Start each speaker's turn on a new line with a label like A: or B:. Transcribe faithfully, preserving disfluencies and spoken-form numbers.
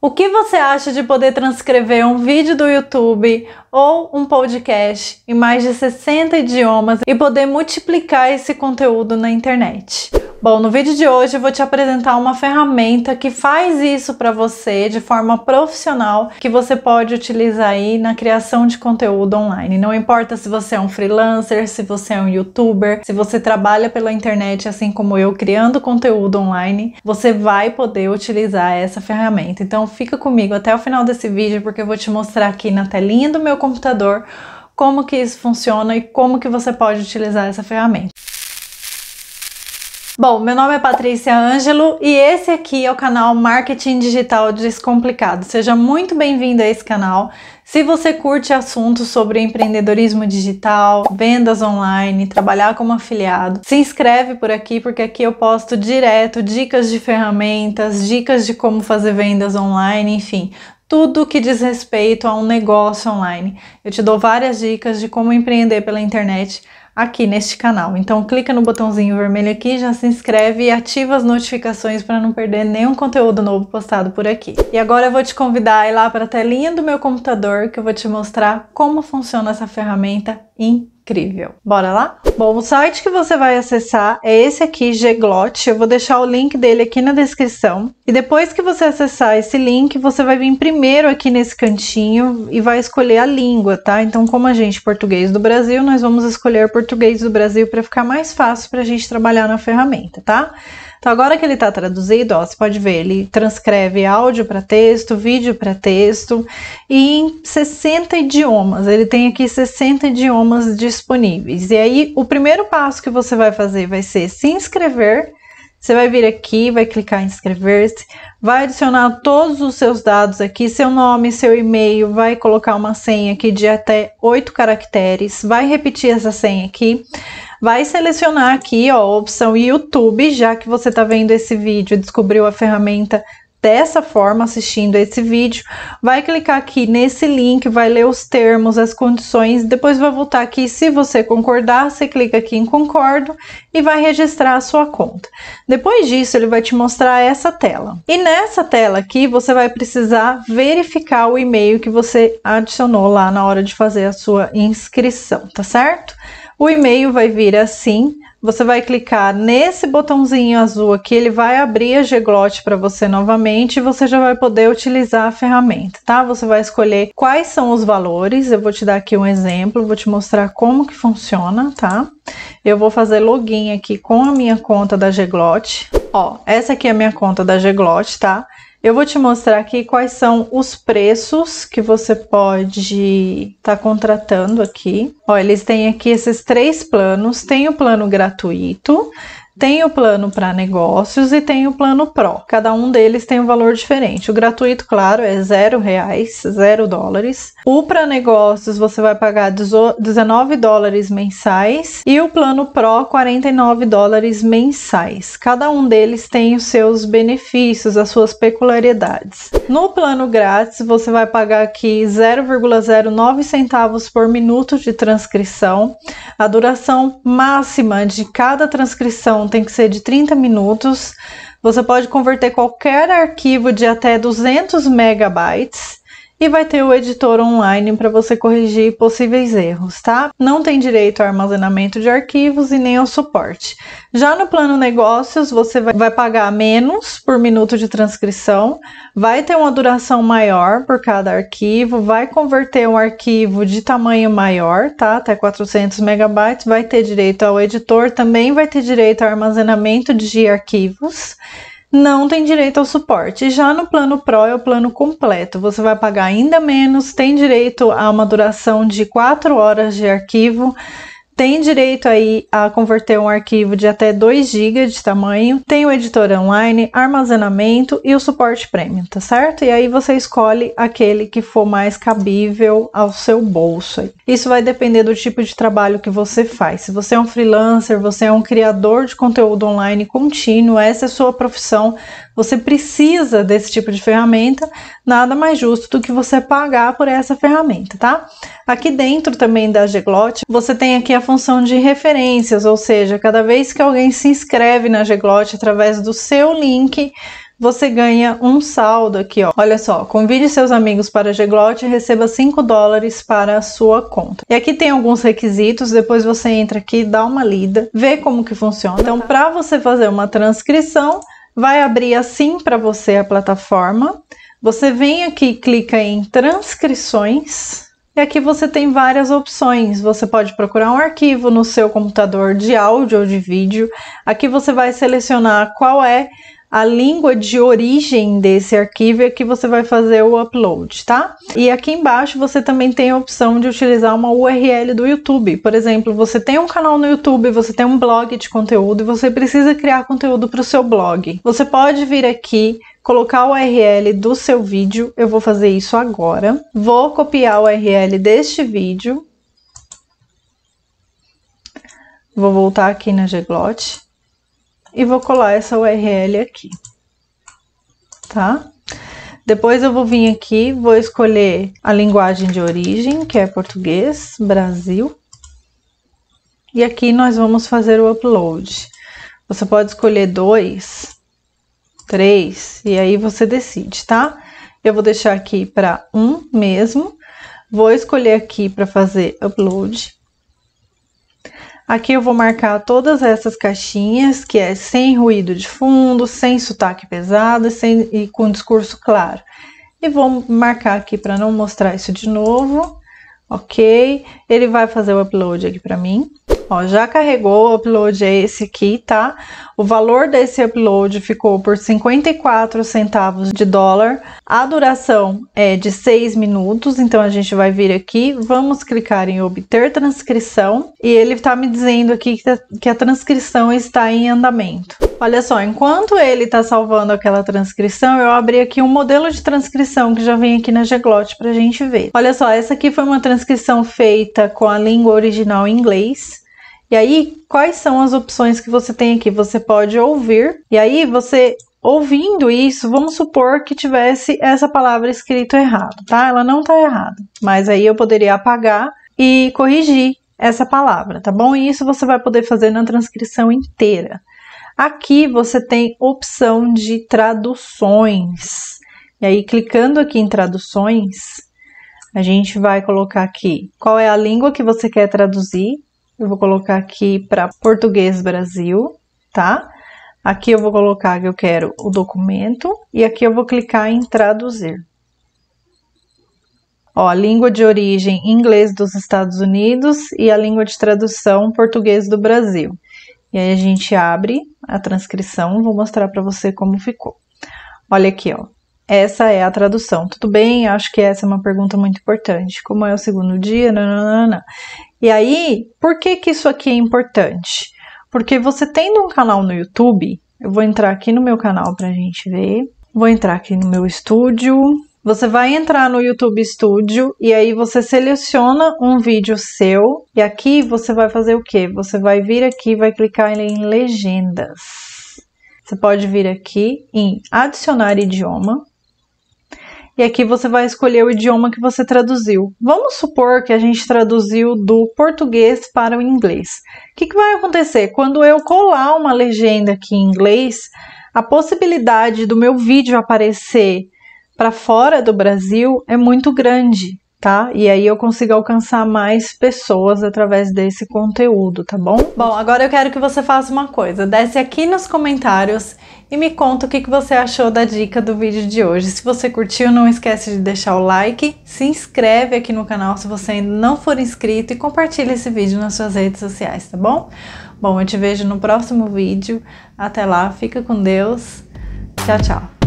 A: O que você acha de poder transcrever um vídeo do YouTube ou um podcast em mais de sessenta idiomas e poder multiplicar esse conteúdo na internet? Bom, no vídeo de hoje eu vou te apresentar uma ferramenta que faz isso para você de forma profissional, que você pode utilizar aí na criação de conteúdo online. Não importa se você é um freelancer, se você é um youtuber, se você trabalha pela internet assim como eu, criando conteúdo online, você vai poder utilizar essa ferramenta. Então fica comigo até o final desse vídeo, porque eu vou te mostrar aqui na telinha do meu computador como que isso funciona e como que você pode utilizar essa ferramenta. Bom, meu nome é Patrícia Ângelo e esse aqui é o canal Marketing Digital Descomplicado. Seja muito bem-vindo a esse canal. Se você curte assuntos sobre empreendedorismo digital, vendas online, trabalhar como afiliado, se inscreve por aqui, porque aqui eu posto direto dicas de ferramentas, dicas de como fazer vendas online, enfim, tudo que diz respeito a um negócio online. Eu te dou várias dicas de como empreender pela internet aqui neste canal. Então clica no botãozinho vermelho aqui, já se inscreve e ativa as notificações para não perder nenhum conteúdo novo postado por aqui. E agora eu vou te convidar a ir lá para a telinha do meu computador, que eu vou te mostrar como funciona essa ferramenta incrível. Bora lá? Bom, o site que você vai acessar é esse aqui, Geglot. Eu vou deixar o link dele aqui na descrição. E depois que você acessar esse link, você vai vir primeiro aqui nesse cantinho e vai escolher a língua, tá? Então, como a gente é português do Brasil, nós vamos escolher português do Brasil para ficar mais fácil para a gente trabalhar na ferramenta, tá? Então, agora que ele está traduzido, ó, você pode ver, ele transcreve áudio para texto, vídeo para texto e em sessenta idiomas. Ele tem aqui sessenta idiomas disponíveis. E aí, o primeiro passo que você vai fazer vai ser se inscrever. Você vai vir aqui, vai clicar em inscrever-se, vai adicionar todos os seus dados aqui, seu nome, seu e-mail, vai colocar uma senha aqui de até oito caracteres, vai repetir essa senha aqui. Vai selecionar aqui, ó, a opção YouTube, já que você está vendo esse vídeo e descobriu a ferramenta dessa forma, assistindo esse vídeo. Vai clicar aqui nesse link, vai ler os termos, as condições, depois vai voltar aqui. Se você concordar, você clica aqui em concordo e vai registrar a sua conta. Depois disso, ele vai te mostrar essa tela. E nessa tela aqui, você vai precisar verificar o e-mail que você adicionou lá na hora de fazer a sua inscrição, tá certo? O e-mail vai vir assim, você vai clicar nesse botãozinho azul aqui, ele vai abrir a Geglot para você novamente e você já vai poder utilizar a ferramenta, tá? Você vai escolher quais são os valores, eu vou te dar aqui um exemplo, vou te mostrar como que funciona, tá? Eu vou fazer login aqui com a minha conta da Geglot. Ó, essa aqui é a minha conta da Geglot, tá? Eu vou te mostrar aqui quais são os preços que você pode estar tá contratando aqui. Ó, eles têm aqui esses três planos. Tem o plano gratuito, tem o plano para negócios e tem o plano Pro. Cada um deles tem um valor diferente. O gratuito, claro, é zero reais, zero dólares. O para negócios você vai pagar dezenove dólares mensais e o plano Pro quarenta e nove dólares mensais. Cada um deles tem os seus benefícios, as suas peculiaridades. No plano grátis você vai pagar aqui zero vírgula zero nove centavos por minuto de transcrição. A duração máxima de cada transcrição tem que ser de trinta minutos. Você pode converter qualquer arquivo de até duzentos megabytes e vai ter o editor online para você corrigir possíveis erros, tá? Não tem direito ao armazenamento de arquivos e nem ao suporte. Já no plano negócios, você vai pagar menos por minuto de transcrição, vai ter uma duração maior por cada arquivo, vai converter um arquivo de tamanho maior, tá? Até quatrocentos megabytes, vai ter direito ao editor, também vai ter direito ao armazenamento de arquivos. Não tem direito ao suporte. Já no plano Pro é o plano completo. Você vai pagar ainda menos, tem direito a uma duração de quatro horas de arquivo, tem direito aí a converter um arquivo de até dois gigas de tamanho, tem o editor online, armazenamento e o suporte premium, tá certo? E aí você escolhe aquele que for mais cabível ao seu bolso. Isso vai depender do tipo de trabalho que você faz. Se você é um freelancer, você é um criador de conteúdo online contínuo, essa é a sua profissão, você precisa desse tipo de ferramenta, nada mais justo do que você pagar por essa ferramenta, tá? Aqui dentro também da Geglot, você tem aqui a função de referências, ou seja, cada vez que alguém se inscreve na Geglot através do seu link, você ganha um saldo aqui, ó. Olha só, convide seus amigos para a Geglot e receba cinco dólares para a sua conta. E aqui tem alguns requisitos, depois você entra aqui, dá uma lida, vê como que funciona. Então, para você fazer uma transcrição, vai abrir assim para você a plataforma. Você vem aqui, clica em transcrições. E aqui você tem várias opções, você pode procurar um arquivo no seu computador de áudio ou de vídeo. Aqui você vai selecionar qual é a língua de origem desse arquivo e aqui você vai fazer o upload, tá? E aqui embaixo você também tem a opção de utilizar uma U R L do YouTube. Por exemplo, você tem um canal no YouTube, você tem um blog de conteúdo e você precisa criar conteúdo para o seu blog. Você pode vir aqui, colocar o U R L do seu vídeo, eu vou fazer isso agora. Vou copiar o U R L deste vídeo. Vou voltar aqui na Geglot e vou colar essa U R L aqui, tá? Depois eu vou vir aqui, vou escolher a linguagem de origem, que é português, Brasil. E aqui nós vamos fazer o upload. Você pode escolher dois, três, e aí você decide, tá? Eu vou deixar aqui para um mesmo. Vou escolher aqui para fazer upload. Aqui eu vou marcar todas essas caixinhas, que é sem ruído de fundo, sem sotaque pesado e, sem, e com discurso claro. E vou marcar aqui para não mostrar isso de novo. Ok, ele vai fazer o upload aqui para mim. Ó, já carregou, o upload é esse aqui, tá? O valor desse upload ficou por cinquenta e quatro centavos de dólar. A duração é de seis minutos, então a gente vai vir aqui, vamos clicar em obter transcrição e ele tá me dizendo aqui que a, que a transcrição está em andamento. Olha só, enquanto ele tá salvando aquela transcrição, eu abri aqui um modelo de transcrição que já vem aqui na Geglot pra gente ver. Olha só, essa aqui foi uma transcrição feita com a língua original em inglês. E aí, quais são as opções que você tem aqui? Você pode ouvir, e aí você, ouvindo isso, vamos supor que tivesse essa palavra escrita errado, tá? Ela não tá errada, mas aí eu poderia apagar e corrigir essa palavra, tá bom? E isso você vai poder fazer na transcrição inteira. Aqui você tem opção de traduções, e aí clicando aqui em traduções, a gente vai colocar aqui qual é a língua que você quer traduzir. Eu vou colocar aqui para português Brasil, tá? Aqui eu vou colocar que eu quero o documento e aqui eu vou clicar em traduzir. Ó, a língua de origem inglês dos Estados Unidos e a língua de tradução português do Brasil. E aí a gente abre a transcrição, vou mostrar para você como ficou. Olha aqui, ó. Essa é a tradução. Tudo bem? Acho que essa é uma pergunta muito importante. Como é o segundo dia? Não, não, não, não. E aí, por que que isso aqui é importante? Porque você tendo um canal no YouTube, eu vou entrar aqui no meu canal pra gente ver. Vou entrar aqui no meu estúdio. Você vai entrar no YouTube Studio e aí você seleciona um vídeo seu. E aqui você vai fazer o quê? Você vai vir aqui e vai clicar em legendas. Você pode vir aqui em adicionar idioma. E aqui você vai escolher o idioma que você traduziu. Vamos supor que a gente traduziu do português para o inglês. O que que vai acontecer? Quando eu colar uma legenda aqui em inglês, a possibilidade do meu vídeo aparecer para fora do Brasil é muito grande, tá? E aí eu consigo alcançar mais pessoas através desse conteúdo, tá bom? Bom, agora eu quero que você faça uma coisa. Desce aqui nos comentários e me conta o que que você achou da dica do vídeo de hoje. Se você curtiu, não esquece de deixar o like, se inscreve aqui no canal se você ainda não for inscrito e compartilha esse vídeo nas suas redes sociais, tá bom? Bom, eu te vejo no próximo vídeo. Até lá, fica com Deus. Tchau, tchau.